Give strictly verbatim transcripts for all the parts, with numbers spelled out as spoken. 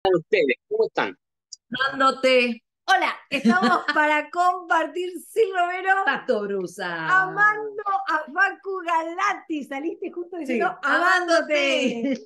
Ustedes, ¿cómo están? Dándote Hola, estamos para compartir Sin Romero, Pato Brusa. amando a Facu Galati. Saliste justo Sí, diciendo amándote. amándote.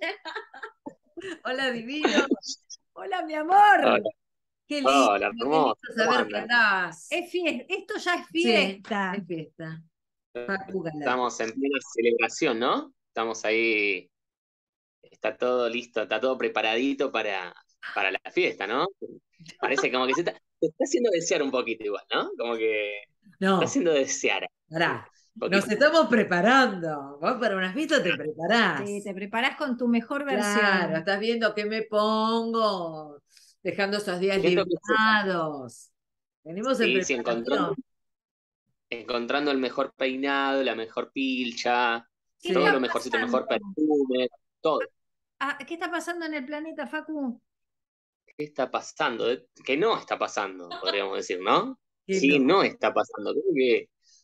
Hola, divino. Hola, mi amor. Hola, Qué lindo, hola, qué lindo hermoso, ¿cómo saber que andan? andás. Es fiesta. Esto ya es Sí, fiesta. es fiesta. Paco Galati. Estamos en plena celebración, ¿no? Estamos ahí, está todo listo, está todo preparadito para, para la fiesta, ¿no? Parece como que se está, se está haciendo desear un poquito igual, ¿no? Como que está No, haciendo desear pará. un Nos poquito. estamos preparando. Vos para una fiesta te preparás. Sí, te preparás con tu mejor Claro, versión. estás viendo qué me pongo, dejando esos días Siento que sí, liberados. Venimos en sí, sí, encontrando, preparación. encontrando el mejor peinado, la mejor pilcha, ¿Qué Sí. todo está lo mejorcito, el pasando? mejor perfume, todo. Ah, ¿qué está pasando en el planeta, Facu? ¿Qué está pasando? ¿Qué no está pasando? Podríamos decir, ¿no? Que Sí, no. no está pasando. Creo que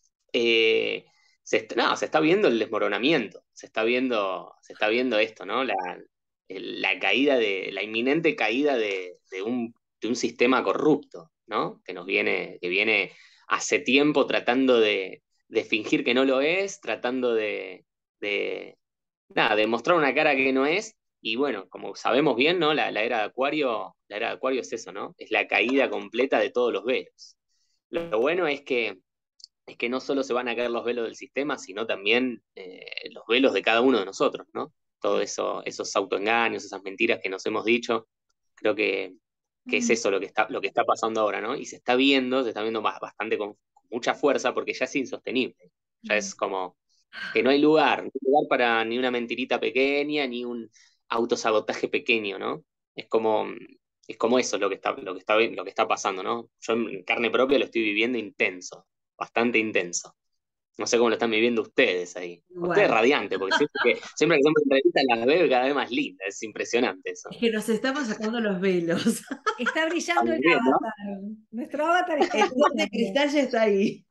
eh, se está, no, se está viendo el desmoronamiento, se está viendo, se está viendo esto, ¿no? La, el- la caída de, la inminente caída de, de un, de un sistema corrupto, ¿no? Que nos viene, que viene hace tiempo tratando de, de fingir que no lo es, tratando de, de, nada, de mostrar una cara que no es. Y bueno, como sabemos bien, ¿no? La, la era de Acuario, la era de Acuario es eso, ¿no? Es la caída completa de todos los velos. Lo bueno es que es que no solo se van a caer los velos del sistema, sino también eh, los velos de cada uno de nosotros, ¿no? Todo eso, esos autoengaños, esas mentiras que nos hemos dicho, creo que, que es Mm. eso lo que está, lo que está pasando ahora, ¿no? Y se está viendo, se está viendo ba- bastante con, con mucha fuerza porque ya es insostenible. Ya es como que no hay lugar, no hay lugar para ni una mentirita pequeña, ni un autosabotaje pequeño, ¿no? Es como, es como eso lo que está, lo que está, lo que está pasando, ¿no? Yo en carne propia lo estoy viviendo intenso, bastante intenso. No sé cómo lo están viviendo ustedes ahí. Ustedes Igual. radiante, porque siempre que, siempre que hacemos entrevistas las veo cada vez más lindas. Es impresionante Es eso. que nos estamos sacando los velos. Está brillando el También, ¿no? avatar. Nuestro avatar está El sol de brillando. cristal ya está ahí.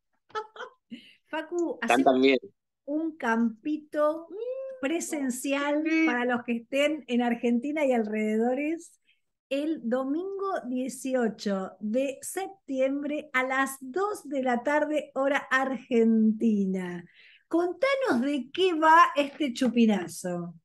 Facu, Están hacemos también. un campito presencial Sí. para los que estén en Argentina y alrededores el domingo dieciocho de septiembre a las dos de la tarde, hora argentina. Contanos de qué va este chupinazo.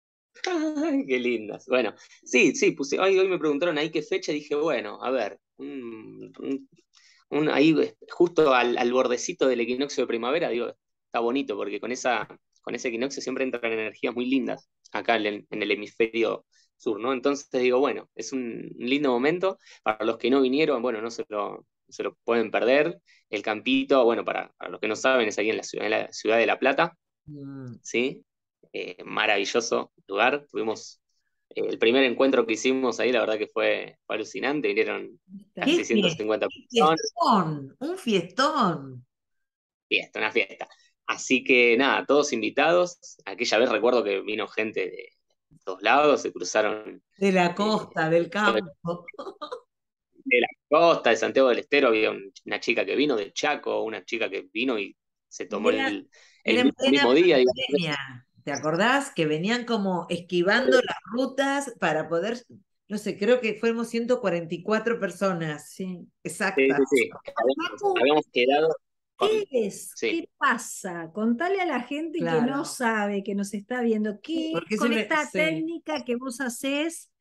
Ay, qué lindas. Bueno, sí, sí, puse, hoy, hoy me preguntaron ahí qué fecha, dije, bueno, a ver, un, un- un- ahí justo al, al bordecito del equinoccio de primavera, digo, está bonito, porque con esa, con ese equinoccio siempre entran energías muy lindas acá en el, en el hemisferio sur, ¿no? Entonces digo, bueno, es un lindo momento. Para los que no vinieron, bueno, no se lo, no se lo pueden perder. El campito, bueno, para, para los que no saben, es ahí en la ciudad, en la ciudad de La Plata, Mm. ¿sí? Eh, maravilloso lugar. Tuvimos eh, el primer encuentro que hicimos ahí, la verdad que fue, fue alucinante. Vinieron ¿Qué casi ciento fiesta? cincuenta ¿Qué personas. fiestón? Un fiestón. Fiesta, una fiesta. Así que nada, todos invitados. Aquella vez recuerdo que vino gente de todos lados, se cruzaron De la eh, costa, del campo. de la costa, de Santiago del Estero. Había un- una chica que vino de Chaco, una chica que vino y se Y tomó era, el, el era en plena mismo día. Digo, pandemia. ¿Te acordás? Que venían como esquivando las rutas para poder, no sé, creo que fuimos ciento cuarenta y cuatro personas. Sí. sí, Exactas. sí, sí. Habíamos, Facu, habíamos quedado ¿qué con. es? Sí. ¿Qué pasa? Contale a la gente que no Claro. sabe, que nos está viendo, ¿qué es Porque con siempre, esta sí. técnica que vos hacés,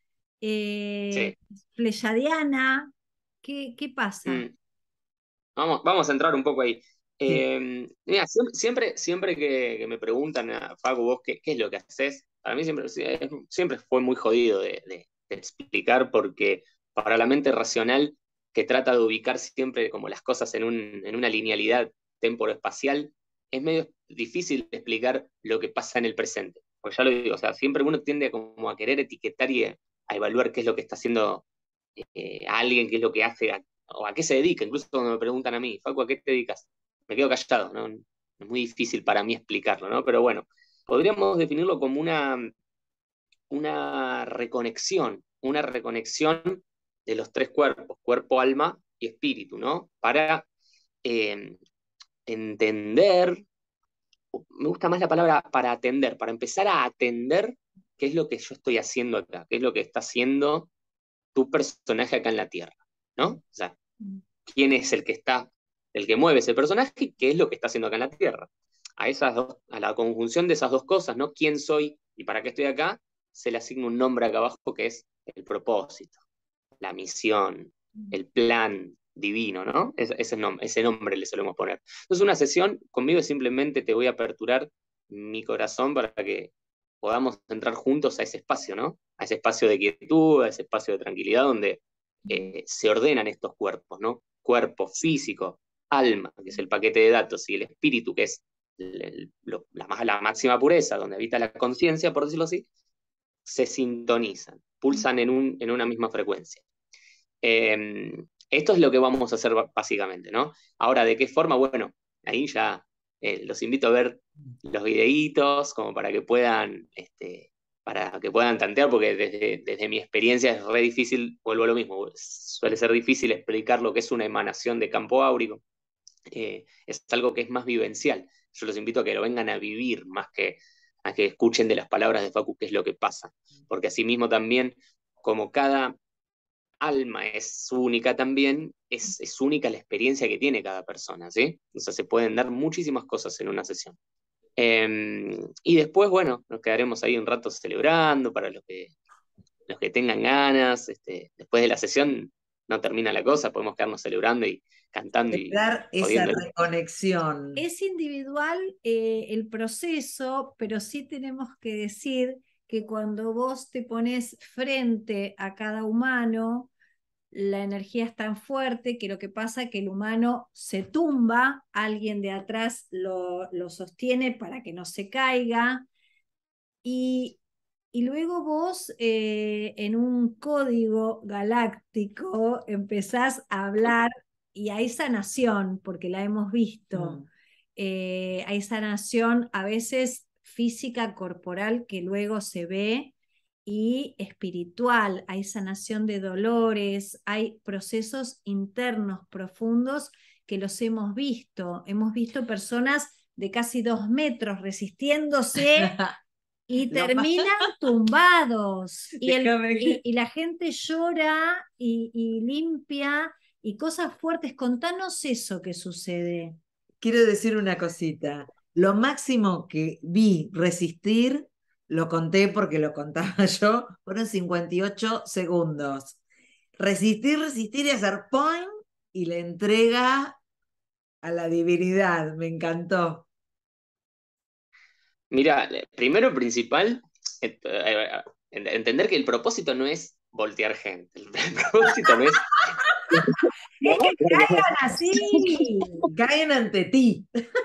eh, Sí. fleyadiana? ¿Qué, qué pasa? Mm. Vamos, vamos a entrar un poco ahí. Sí. Eh, mira, siempre, siempre, siempre que, que me preguntan, a Facu, vos qué, qué es lo que haces, para mí siempre, sí, es- siempre fue muy jodido de, de- de explicar porque para la mente racional que trata de ubicar siempre como las cosas en un, en una linealidad temporoespacial, es medio difícil de explicar lo que pasa en el presente. Pues ya lo digo, o sea, siempre uno tiende como a querer etiquetar y a, a evaluar qué es lo que está haciendo eh, a alguien, qué es lo que hace a- o a qué se dedica. Incluso cuando me preguntan a mí, Facu, ¿a qué te dedicas? Me quedo callado, ¿no? Es muy difícil para mí explicarlo, ¿no? Pero bueno, podríamos definirlo como una, una reconexión, una reconexión de los tres cuerpos, cuerpo, alma y espíritu, ¿no? Para eh, entender, me gusta más la palabra para atender, para empezar a atender qué es lo que yo estoy haciendo acá, qué es lo que está haciendo tu personaje acá en la Tierra, ¿no? O sea, quién es el que está, el que mueve ese personaje y qué es lo que está haciendo acá en la Tierra. A esas dos, a la conjunción de esas dos cosas, ¿no? ¿Quién soy y para qué estoy acá? Se le asigna un nombre acá abajo que es el propósito, la misión, el plan divino, ¿no? Ese, ese, nombre, ese nombre le solemos poner. Entonces, una sesión conmigo simplemente te voy a aperturar mi corazón para que podamos entrar juntos a ese espacio, ¿no? A ese espacio de quietud, a ese espacio de tranquilidad donde eh, se ordenan estos cuerpos, ¿no? Cuerpo físico, alma, que es el paquete de datos, y el espíritu, que es el, el, lo, la, la máxima pureza, donde habita la conciencia, por decirlo así, se sintonizan, pulsan en, un, en una misma frecuencia. Eh, esto es lo que vamos a hacer básicamente, ¿no? Ahora, ¿de qué forma? Bueno, ahí ya eh, los invito a ver los videitos como para que puedan, este, para que puedan tantear, porque desde, desde mi experiencia es re difícil, vuelvo a lo mismo, suele ser difícil explicar lo que es una emanación de campo áurico. Eh, es algo que es más vivencial. Yo los invito a que lo vengan a vivir más que a que escuchen de las palabras de Facu qué es lo que pasa, porque asimismo también, como cada alma es única también, es, es única la experiencia que tiene cada persona, ¿sí? O sea, se pueden dar muchísimas cosas en una sesión. Eh, y después, bueno, nos quedaremos ahí un rato celebrando para los que, los que tengan ganas. Este, después de la sesión no termina la cosa, podemos quedarnos celebrando y cantando y Dar esa jodiendo. reconexión. Es individual eh, el proceso, pero sí tenemos que decir que cuando vos te pones frente a cada humano, la energía es tan fuerte que lo que pasa es que el humano se tumba, alguien de atrás lo, lo sostiene para que no se caiga, y, y luego vos eh, en un código galáctico empezás a hablar y hay sanación, porque la hemos visto. Mm. Eh, hay sanación a veces física, corporal, que luego se ve, y espiritual, hay sanación de dolores, hay procesos internos profundos que los hemos visto. Hemos visto personas de casi dos metros resistiéndose y terminan tumbados. Y, el, y, y la gente llora y, y limpia y cosas fuertes. Contanos eso que sucede. Quiero decir una cosita. Lo máximo que vi resistir, lo conté porque lo contaba yo, fueron cincuenta y ocho segundos. Resistir, resistir y hacer point y le entrega a la divinidad. Me encantó. Mira, primero principal, entender que el propósito no es voltear gente. El propósito no es... ¡Es que caigan así! Caen ante ti.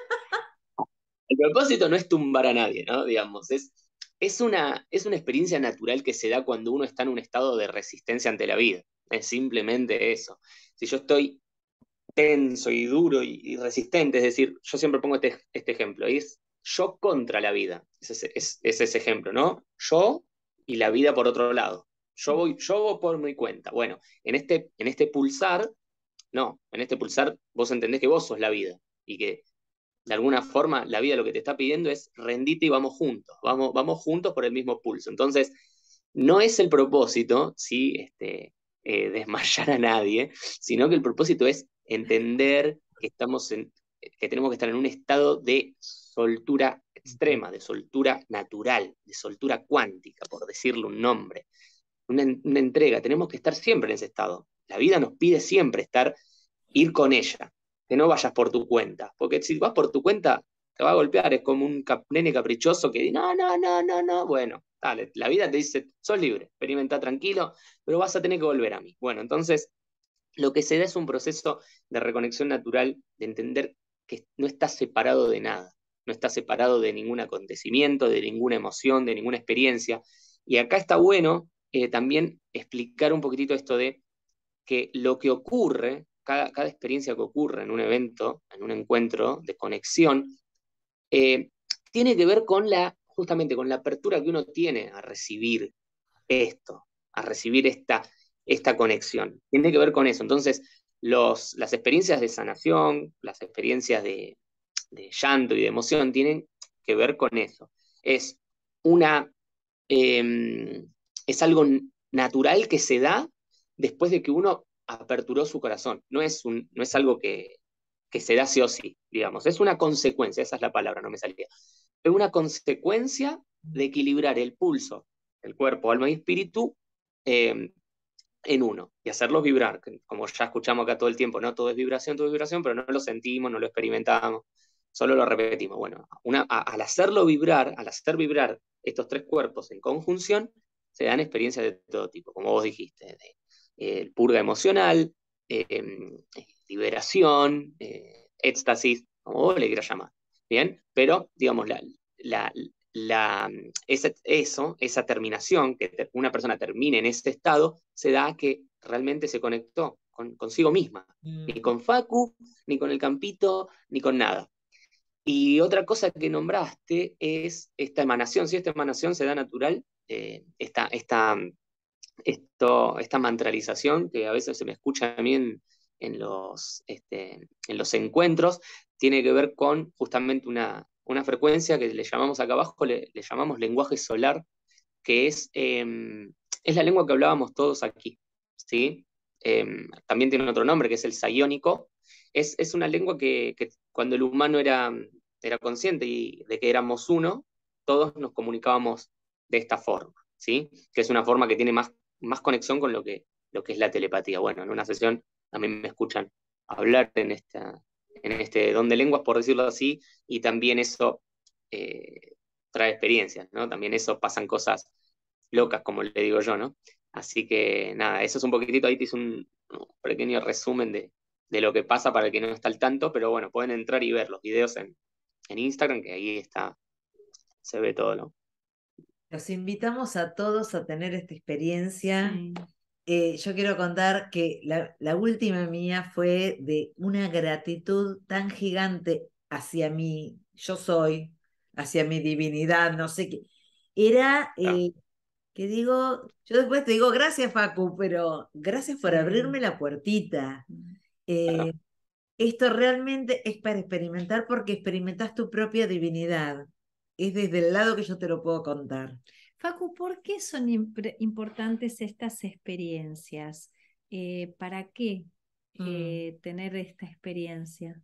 El propósito no es tumbar a nadie, ¿no? Digamos, es, es, una, es una experiencia natural que se da cuando uno está en un estado de resistencia ante la vida. Es simplemente eso. Si yo estoy tenso y duro y, y resistente, es decir, yo siempre pongo este, este ejemplo, y es yo contra la vida. Es ese, es, es ese ejemplo, ¿no? Yo y la vida por otro lado. Yo voy, yo voy por mi cuenta. Bueno, en este, en este pulsar, no, en este pulsar vos entendés que vos sos la vida y que de alguna forma la vida lo que te está pidiendo es rendite y vamos juntos, vamos, vamos juntos por el mismo pulso. Entonces, no es el propósito, ¿sí? este, eh, desmayar a nadie, sino que el propósito es entender que, estamos en, que tenemos que estar en un estado de soltura extrema, de soltura natural, de soltura cuántica, por decirle un nombre. Una, una entrega, tenemos que estar siempre en ese estado. La vida nos pide siempre estar, ir con ella, que no vayas por tu cuenta, porque si vas por tu cuenta te va a golpear, es como un cap nene caprichoso que dice, no, no, no, no, no, bueno, dale, la vida te dice, sos libre, experimenta tranquilo, pero vas a tener que volver a mí. Bueno, entonces, lo que se da es un proceso de reconexión natural, de entender que no estás separado de nada, no estás separado de ningún acontecimiento, de ninguna emoción, de ninguna experiencia, y acá está bueno eh, también explicar un poquitito esto de que lo que ocurre, cada, cada experiencia que ocurre en un evento, en un encuentro de conexión, eh, tiene que ver con la, justamente con la apertura que uno tiene a recibir esto, a recibir esta, esta conexión. Tiene que ver con eso. Entonces, los, las experiencias de sanación, las experiencias de, de llanto y de emoción tienen que ver con eso. Es una, eh, es algo natural que se da después de que uno aperturó su corazón. No es, un, no es algo que, que se da sí o sí, digamos. Es una consecuencia, esa es la palabra, no me salía. Es una consecuencia de equilibrar el pulso, el cuerpo, alma y espíritu eh, en uno y hacerlos vibrar. Como ya escuchamos acá todo el tiempo, no todo es vibración, todo es vibración, pero no lo sentimos, no lo experimentamos, solo lo repetimos. Bueno, una, a, al hacerlo vibrar, al hacer vibrar estos tres cuerpos en conjunción, se dan experiencias de todo tipo, como vos dijiste, de, eh, purga emocional, eh, liberación, eh, éxtasis, como vos le quieras llamar. Bien, pero digamos, la, la, la, esa, eso, esa terminación, que una persona termine en ese estado, se da que realmente se conectó con, consigo misma, mm. ni con Facu, ni con el campito, ni con nada. Y otra cosa que nombraste es esta emanación, si esta emanación se da natural, eh, esta, esta, esto, esta mantralización que a veces se me escucha a mí en, en, los, este, en los encuentros, tiene que ver con justamente una, una frecuencia que le llamamos acá abajo, le, le llamamos lenguaje solar, que es, eh, es la lengua que hablábamos todos aquí, ¿sí? Eh, también tiene otro nombre, que es el psiónico. Es, es una lengua que, que cuando el humano era, era consciente y de que éramos uno, todos nos comunicábamos de esta forma, ¿sí? Que es una forma que tiene más, más conexión con lo que, lo que es la telepatía. Bueno, en una sesión también me escuchan hablar en, esta, en este don de lenguas, por decirlo así, y también eso eh, trae experiencias, ¿no? También eso pasan cosas locas, como le digo yo, ¿no? Así que nada, eso es un poquitito, ahí te hice un, un pequeño resumen de, de lo que pasa para el que no está al tanto, pero bueno, pueden entrar y ver los videos en, en Instagram, que ahí está, se ve todo, ¿no? Los invitamos a todos a tener esta experiencia. Sí. Eh, yo quiero contar que la, la última mía fue de una gratitud tan gigante hacia mí, yo soy, hacia mi divinidad, no sé qué. Era, eh, ah. que digo, yo después te digo, gracias Facu, pero gracias por sí. abrirme la puertita. Eh, ah. Esto realmente es para experimentar porque experimentas tu propia divinidad. Es desde el lado que yo te lo puedo contar. Facu, ¿por qué son imp- importantes estas experiencias? Eh, ¿Para qué eh, mm. tener esta experiencia?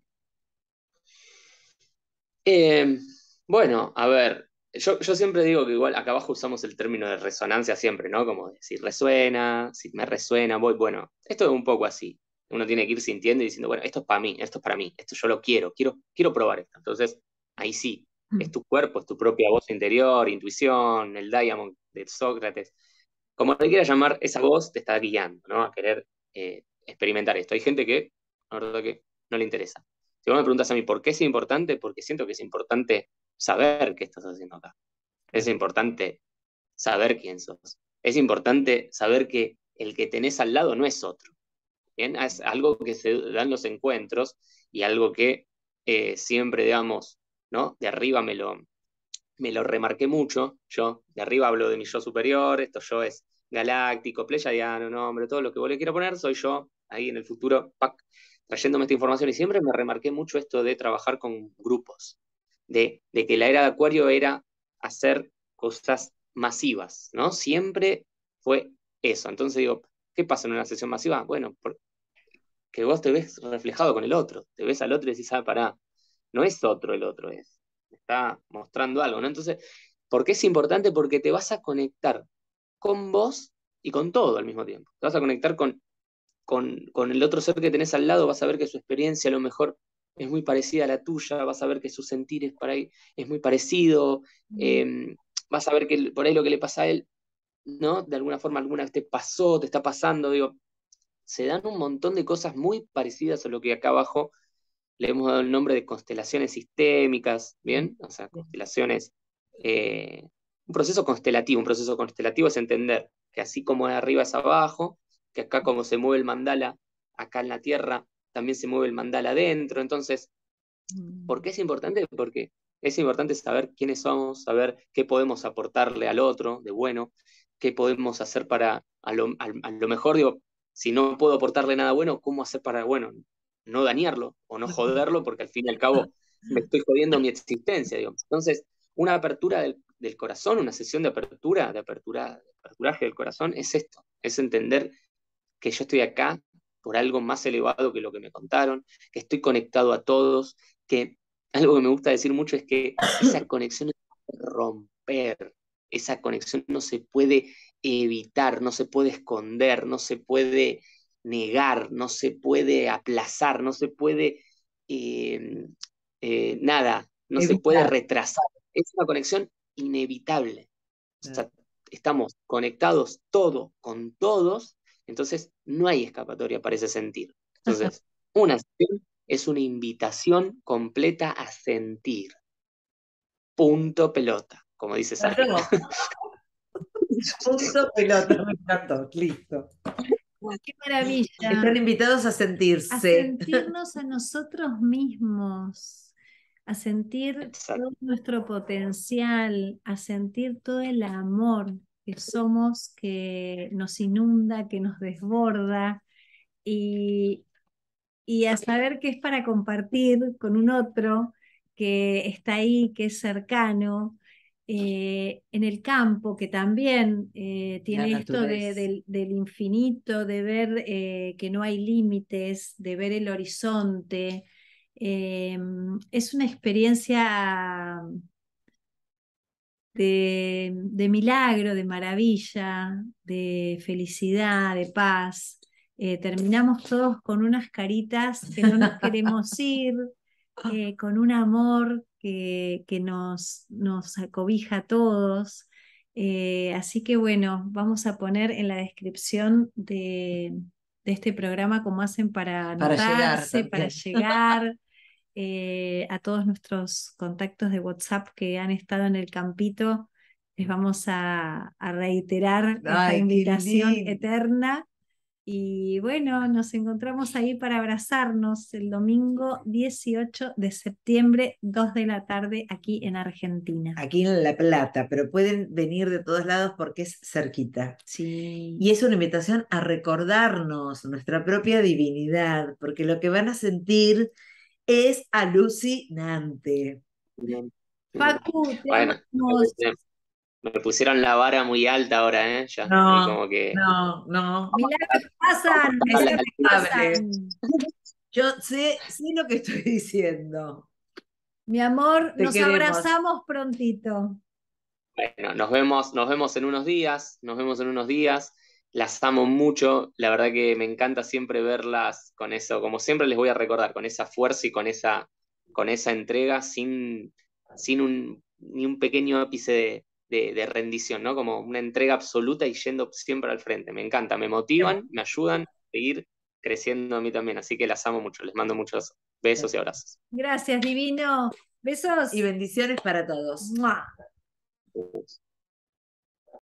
Eh, bueno, a ver, yo, yo siempre digo que igual acá abajo usamos el término de resonancia siempre, ¿no? Como si resuena, si me resuena, voy, bueno, esto es un poco así. Uno tiene que ir sintiendo y diciendo, bueno, esto es para mí, esto es para mí, esto yo lo quiero, quiero, quiero probar esto. Entonces, ahí sí, es tu cuerpo, es tu propia voz interior, intuición, el Diamond de Sócrates. Como le quieras llamar, esa voz te está guiando, ¿no? A querer eh, experimentar esto. Hay gente que, la verdad que no le interesa. Si vos me preguntas a mí por qué es importante, porque siento que es importante saber qué estás haciendo acá. Es importante saber quién sos. Es importante saber que el que tenés al lado no es otro. ¿Bien? Es algo que se da en los encuentros y algo que eh, siempre, digamos, ¿no? De arriba me lo, me lo remarqué mucho. Yo, de arriba hablo de mi yo superior, esto yo es galáctico, pleyadiano, no, hombre, todo lo que vos le quieras poner, soy yo, ahí en el futuro, ¡pac!, trayéndome esta información, y siempre me remarqué mucho esto de trabajar con grupos, de, de que la era de Acuario era hacer cosas masivas, ¿no? Siempre fue eso. Entonces digo, ¿qué pasa en una sesión masiva? Bueno, que vos te ves reflejado con el otro, te ves al otro y decís, ah, pará, no es otro el otro, es, está mostrando algo, ¿no? Entonces, ¿por qué es importante? Porque te vas a conectar con vos y con todo al mismo tiempo. Te vas a conectar con, con, con el otro ser que tenés al lado, vas a ver que su experiencia a lo mejor es muy parecida a la tuya, vas a ver que su sentir es, para ahí, es muy parecido, mm. eh, vas a ver que por ahí lo que le pasa a él, ¿no? De alguna forma alguna vez te pasó, te está pasando, digo, se dan un montón de cosas muy parecidas a lo que acá abajo le hemos dado el nombre de constelaciones sistémicas, ¿bien? O sea, constelaciones, eh, un proceso constelativo, un proceso constelativo es entender que así como de arriba es abajo, que acá como se mueve el mandala, acá en la Tierra también se mueve el mandala adentro. Entonces, ¿por qué es importante? Porque es importante saber quiénes somos, saber qué podemos aportarle al otro de bueno, qué podemos hacer para, a lo, a, a lo mejor, digo, si no puedo aportarle nada bueno, ¿cómo hacer para, bueno, no dañarlo o no joderlo? Porque al fin y al cabo me estoy jodiendo mi existencia, digamos. Entonces, una apertura del, del corazón, una sesión de apertura, de apertura, de aperturaje del corazón, es esto, es entender que yo estoy acá por algo más elevado que lo que me contaron, que estoy conectado a todos, que algo que me gusta decir mucho es que esa conexión no se puede romper, esa conexión no se puede evitar, no se puede esconder, no se puede negar, no se puede aplazar, no se puede eh, eh, nada, no se puede Evitar. retrasar. Es una conexión inevitable. O Claro. sea, estamos conectados todo con todos, entonces no hay escapatoria para ese sentir. Entonces, una sesión es una invitación completa a sentir. Punto pelota, como dice Sari. No. Punto pelota, me encantó, listo. Qué maravilla. Están invitados a sentirse. A sentirnos a nosotros mismos, a sentir Exacto. todo nuestro potencial, a sentir todo el amor que somos, que nos inunda, que nos desborda, y, y a saber que es para compartir con un otro que está ahí, que es cercano, eh, en el campo, que también eh, tiene La esto de- naturaleza. del, del infinito, de ver eh, que no hay límites, de ver el horizonte. Eh, es una experiencia de, de milagro, de maravilla, de felicidad, de paz. Eh, terminamos todos con unas caritas que no nos queremos ir, eh, con un amor que, que nos, nos acobija a todos. Eh, así que bueno, vamos a poner en la descripción de, de este programa cómo hacen para Para llegar anotarse, para también. llegar, eh, a todos nuestros contactos de WhatsApp que han estado en el campito. Les vamos a, a reiterar esta Ay, qué invitación lindo. eterna. Y bueno, nos encontramos ahí para abrazarnos el domingo dieciocho de septiembre, dos de la tarde, aquí en Argentina. Aquí en La Plata, pero pueden venir de todos lados porque es cerquita. Sí. Y es una invitación a recordarnos nuestra propia divinidad, porque lo que van a sentir es alucinante. Bien, bien. Facu, te Bueno, amamos. me, me pusieron la vara muy alta ahora, ¿eh? Ya, ahí No, como que... no, no. Milagros pasan, Es milagros inevitable. pasan. Yo sé, sé lo que estoy diciendo. Mi amor, Te nos queremos. abrazamos prontito. Bueno, nos vemos, nos vemos en unos días, nos vemos en unos días. Las amo mucho, la verdad que me encanta siempre verlas con eso, como siempre les voy a recordar, con esa fuerza y con esa, con esa entrega, sin, sin un, ni un pequeño ápice de, de- de rendición, ¿no? Como una entrega absoluta y yendo siempre al frente. Me encanta, me motivan, me ayudan a seguir creciendo a mí también, así que las amo mucho, les mando muchos besos y abrazos. Gracias, divino. Besos. Y bendiciones para todos. ¡Mua!